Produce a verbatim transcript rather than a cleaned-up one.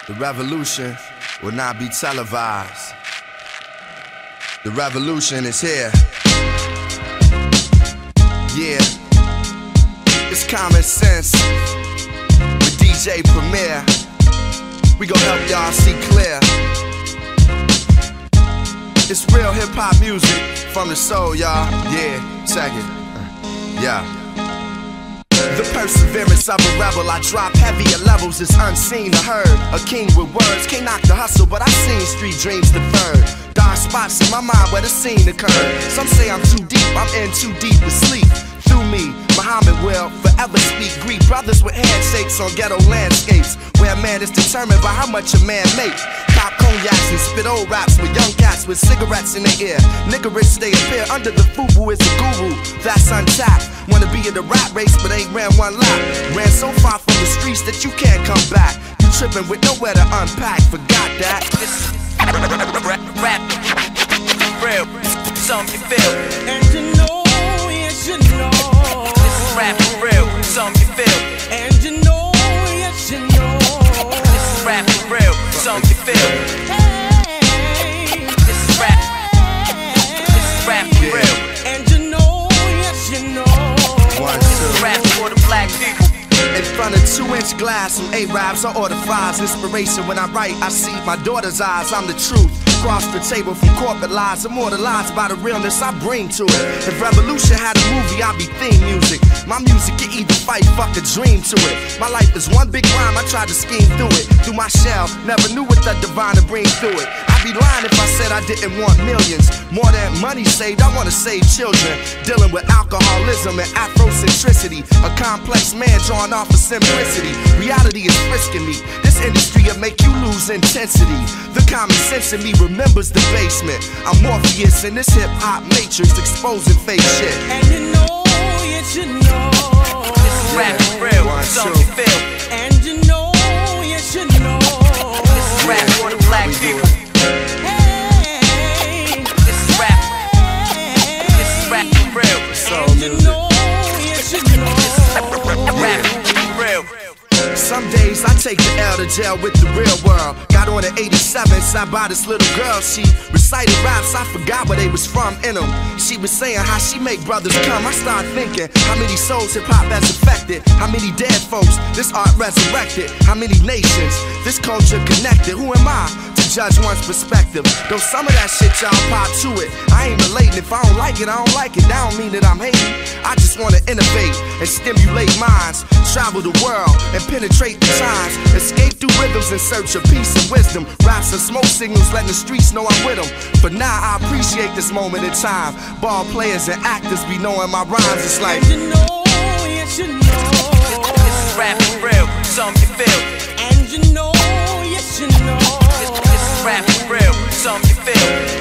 The revolution will not be televised. The revolution is here. Yeah, it's common sense with D J pOiNTPuShEr. We gon' help y'all see clear. It's real hip-hop music from the soul, y'all. Yeah, check it. Uh, yeah. The perseverance of a rebel, I drop heavier levels, it's unseen or heard. A king with words, can't knock the hustle, but I've seen street dreams deferred. Dark spots in my mind where the scene occurred. Some say I'm too deep, I'm in too deep to sleep. Through me, Muhammad will forever speak. Greet brothers with handshakes on ghetto landscapes, where a man is determined by how much a man makes. Pop cognacs and spit old raps with young cats with cigarettes in their ear. Niggerish they appear under the FUBU is a guru that's untapped. Wanna be in the rap race but ain't ran one lap. Ran so far from the streets that you can't come back. You tripping with nowhere to unpack, forgot that. This rap, rap, real, something you feel. And you know, yes you know. This is rap for real, something you feel. And you know, yes you know. This is rap for real, something you feel. Hey, This is rap, this is rap for Yeah. real. and you know, yes you know. One, This is two. rap for the black people. In front of two-inch glass, some A-Rabs, I order fries. Inspiration when I write, I see my daughter's eyes. I'm the truth. Across the table from corporate lies, immortalized by the realness I bring to it. If revolution had a movie, I'd be theme music. My music can either fight, fuck a dream to it. My life is one big rhyme, I tried to scheme through it. Through my shell, never knew what the divine to bring through it. I'd be lying if I said I didn't want millions. More than money saved, I wanna save children. Dealing with alcoholism and Afrocentricity. A complex man drawn off of simplicity. Reality is frisking me. This industry will make you lose intensity. The common sense in me remembers the basement. I'm Morpheus in this hip-hop matrix, exposing fake shit. And you know, yes you know. This is rap for real, One, something you two. feel. And you know, yes you know. This is rap for the black We do people. Hey, This is rap, this is rap for real. Soul and you music. know, yes you know. Rap for real. Some days I take the L to jail with the real world. Got on at eighty-seven, sat by this little girl. She recited raps, I forgot where they was from in them. She was saying how she make brothers come. I started thinking, how many souls hip-hop has affected? How many dead folks this art resurrected? How many nations this culture connected? Who am I to judge one's perspective? Though some of that shit y'all pop to it, I ain't relating. If I don't like it, I don't like it. That don't mean that I'm hating. I just wanna innovate and stimulate minds. Travel the world and penetrate the times. Escape through rhythms in search of peace and wisdom. Raps and smoke signals letting the streets know I'm with them. For now I appreciate this moment in time. Ball players and actors be knowing my rhymes. It's like, And you know, yes you know. This is rap for real, something you feel. And you know, yes you know. This, this is rap for real, something you feel.